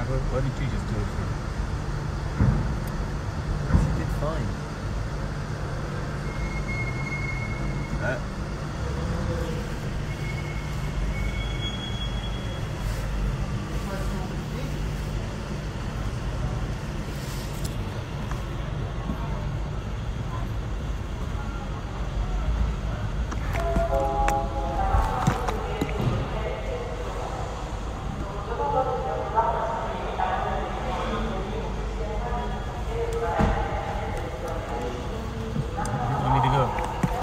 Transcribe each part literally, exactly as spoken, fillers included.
why, why didn't you just do it? She did fine. Uh, You need to go.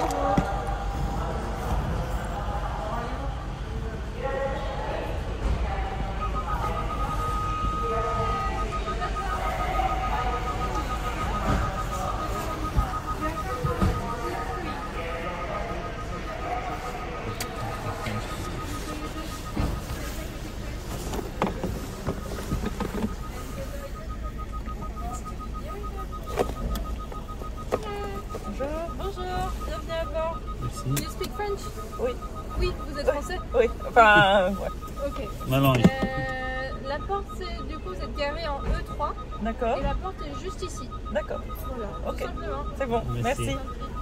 Bonjour, bienvenue à bord. Merci. Do you speak French? Oui. Oui, vous êtes français? Oui, enfin, ouais. Ok. Non, non, il- Euh, la porte, c'est du coup, vous êtes garé en E trois D'accord, et la porte est juste ici. d'accord. Voilà, Ok. tout simplement. C'est bon, Merci. merci.